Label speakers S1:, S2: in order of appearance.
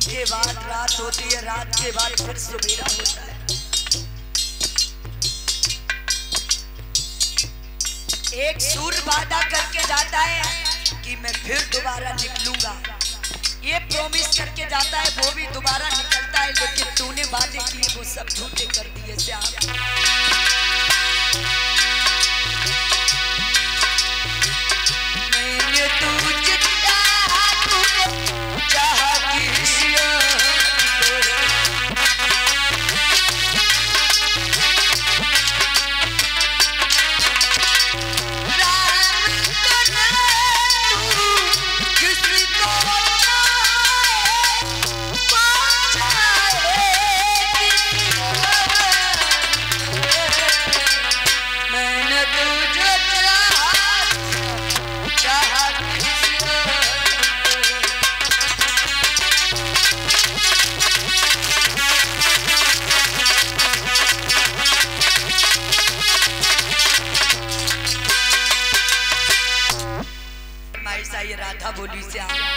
S1: के बाद रात होती है, रात के बाद फिर सुबेरा होता है। एक सूर्य वादा करके जाता है कि मैं फिर दोबारा निकलूंगा, ये प्रॉमिस करके जाता है, वो भी दोबारा निकलता है, लेकिन तूने वादे किए वो सब झूठे कर दिए श्याम। मैंने तुझे चाहा किसिया राधा बोली श्याम,